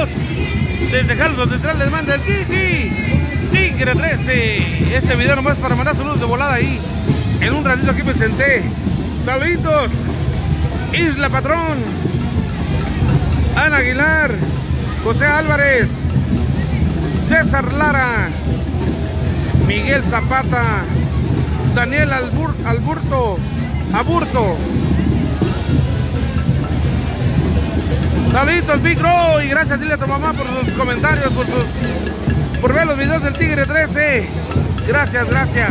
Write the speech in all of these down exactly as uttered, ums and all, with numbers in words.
saluditos. Desde Jalos Central les manda el Kiki Tigre trece. Este video nomás para mandar saludos de volada ahí. En un ratito aquí me senté. Saluditos. Isla Patrón, Ana Aguilar, José Álvarez, César Lara, Miguel Zapata, Daniel Albur, Alburto, Aburto. Saluditos, Big Bro, y gracias dile a tu mamá por sus comentarios, por sus, por ver los videos del Tigre trece. Gracias, gracias.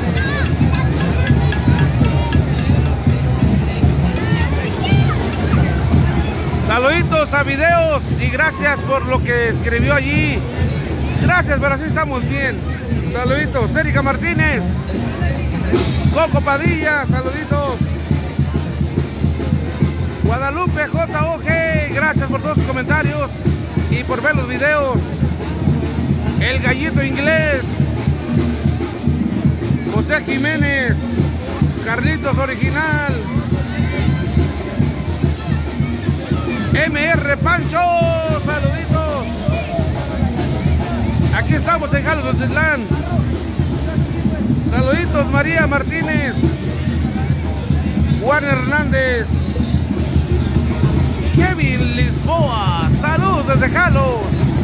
Saluditos a videos y gracias por lo que escribió allí. Gracias, pero así estamos bien. Saluditos, Erika Martínez, Coco Padilla, saluditos. Guadalupe J O G, gracias por todos sus comentarios y por ver los videos. El Gallito Inglés, José Jiménez, Carlitos Original, M R Pancho, saluditos. Aquí estamos en Jalos Central. Saluditos, María Martínez, Juan Hernández, Kevin Lisboa, saludos desde Jalos.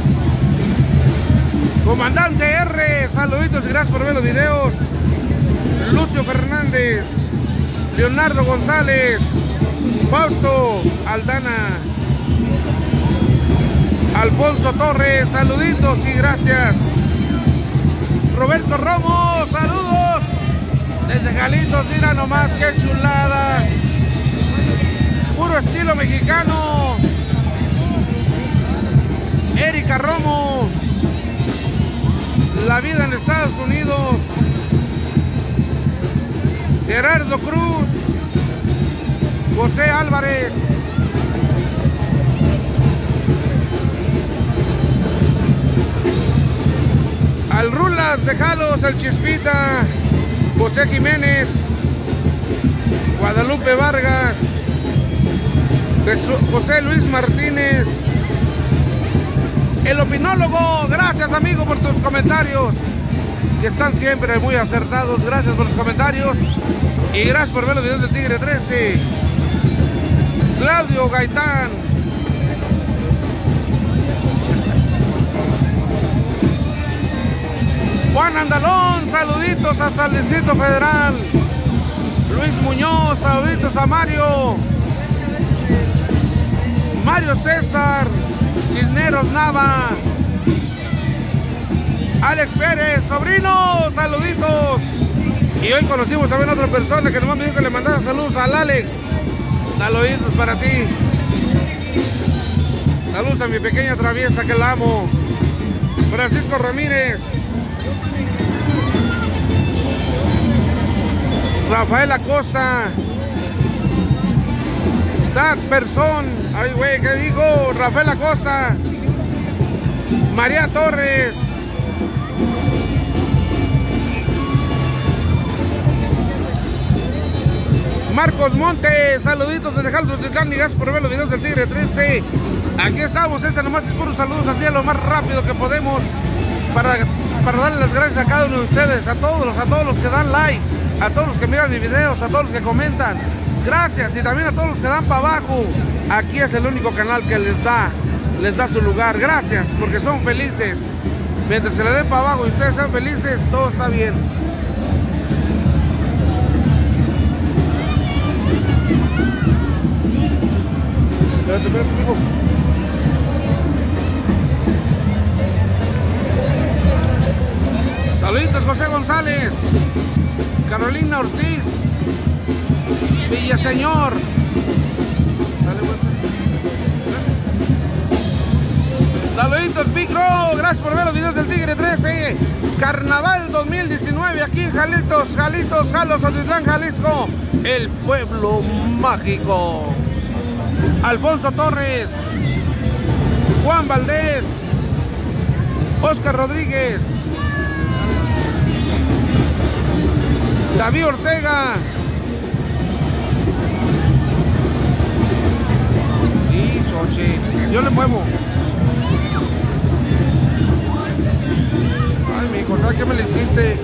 Comandante R, saluditos y gracias por ver los videos. Lucio Fernández, Leonardo González, Fausto Aldana, Alfonso Torres, saluditos y gracias. Roberto Romo, saludos desde Jalitos, mira nomás qué chulada. Puro estilo mexicano. Erika Romo, la vida en Estados Unidos. Gerardo Cruz, José Álvarez, al Rulas de Jalos, el Chispita, José Jiménez, Guadalupe Vargas, José Luis Martínez, el Opinólogo. Gracias, amigo, por tus comentarios, que están siempre muy acertados. Gracias por los comentarios y gracias por ver los videos del Tigre trece. Claudio Gaitán, Juan Andalón, saluditos hasta el Distrito Federal. Luis Muñoz, saluditos a Mario, Mario César, Cisneros Nava, Alex Pérez, sobrino, saluditos. Y hoy conocimos también a otra persona que nomás me dijo que le mandara saludos al Alex. Saluditos para ti. Saludos a mi pequeña traviesa que la amo. Francisco Ramírez, Rafael Acosta, Zach Persón, ay güey, ¿qué digo? Rafael Acosta, María Torres, Marcos Montes, saluditos desde Jalos Central y gracias por ver los videos del Tigre trece. Aquí estamos, este nomás es puros saludos así a lo más rápido que podemos para, para darles las gracias a cada uno de ustedes, a todos, a todos los que dan like, a todos los que miran mis videos, a todos los que comentan. Gracias y también a todos los que dan para abajo. Aquí es el único canal que les da, les da su lugar. Gracias porque son felices. Mientras que le den para abajo y ustedes sean felices, todo está bien. Espérate, espérate, hijo. Saluditos, José González, Carolina Ortiz, Villaseñor. Saluditos, Big Bro, gracias por ver los videos del Tigre trece. Carnaval dos mil diecinueve aquí en Jalitos, Jalitos, Jalos, Otitlán, Jalisco, el pueblo mágico. Alfonso Torres, Juan Valdés, Oscar Rodríguez, David Ortega y Choche. Yo le muevo. qué me lo hiciste?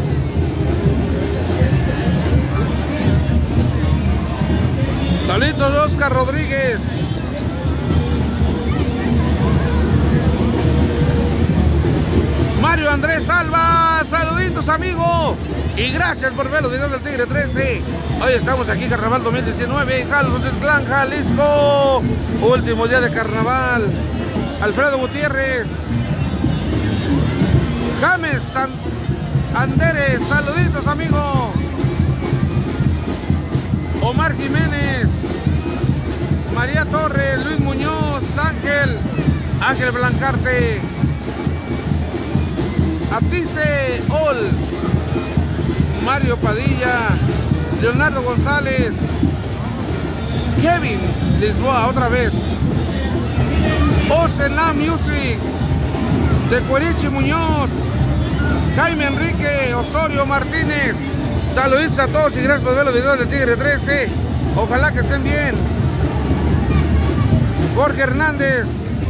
Saluditos, Oscar Rodríguez. Mario Andrés Alba, saluditos, amigo. Y gracias por ver los videos del Tigre trece. Hoy estamos aquí, Carnaval dos mil diecinueve, Jalostotitlán, Jalisco. Último día de carnaval. Alfredo Gutiérrez. James San Anderes, saluditos, amigo. Omar Jiménez. María Torres, Luis Muñoz, Ángel. Ángel Blancarte. Atice Ol. Mario Padilla, Leonardo González, Kevin Lisboa otra vez, Osena Music, Tecuerichi Muñoz, Jaime Enrique Osorio Martínez. Saludos a todos y gracias por ver los videos de Tigre trece. Ojalá que estén bien. Jorge Hernández.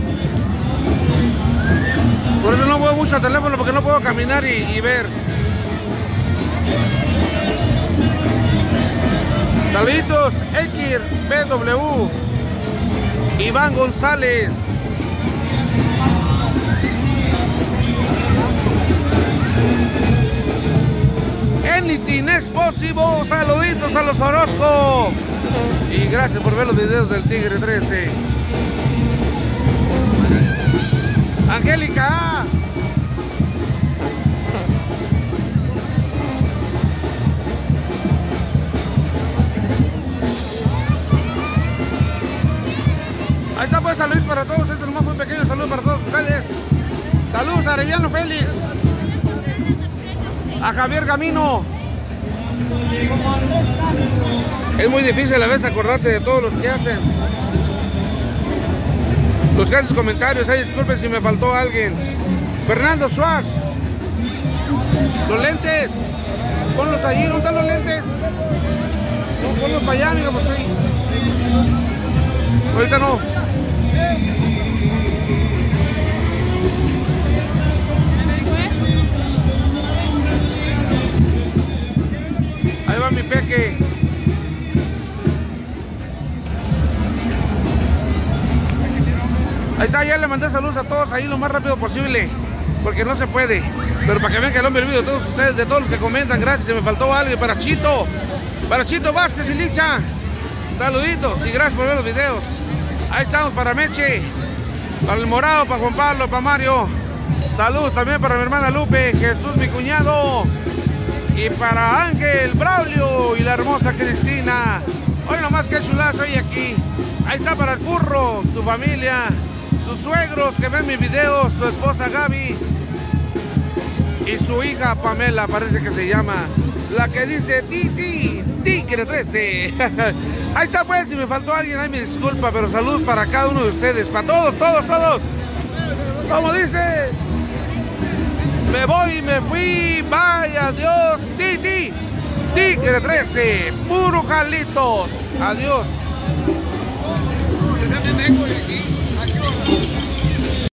Por eso no voy mucho al teléfono porque no puedo caminar y, y ver. Saluditos, X B W, Iván González, Anything is possible. Saluditos a los Orozco y gracias por ver los videos del Tigre trece. Angélica, ahí está, pues, saludos para todos. Este nomás fue un pequeño saludo para todos ustedes. Saludos a Arellano Félix, a Javier Camino. Es muy difícil a veces acordarte de todos los que hacen los que hacen sus comentarios. Ay, disculpen si me faltó alguien. Fernando Schwartz. Los lentes, ponlos allí. ¿Dónde están los lentes? No, ponlos para allá, amigo, porque estoy... ahorita no. Ahí va mi peque. Ahí está, ya le mandé saludos a todos ahí lo más rápido posible, porque no se puede. Pero para que vean que el hombre video de todos ustedes, de todos los que comentan, gracias. Se me faltó alguien, para Chito, para Chito Vázquez y Licha. Saluditos y gracias por ver los videos. Ahí estamos para Meche, para el Morado, para Juan Pablo, para Mario. Saludos también para mi hermana Lupe, Jesús mi cuñado. Y para Ángel, Braulio y la hermosa Cristina. Hoy nomás que chulazo hoy aquí. Ahí está para el Curro, su familia, sus suegros que ven mis videos, su esposa Gaby y su hija Pamela, parece que se llama, la que dice Titi, Tigre trece. Ahí está, pues, si me faltó alguien, ahí me disculpa, pero saludos para cada uno de ustedes, para todos, todos, todos. Como dice, me voy, me fui, vaya, adiós, Titi, Tigre trece, puro Jalitos, adiós.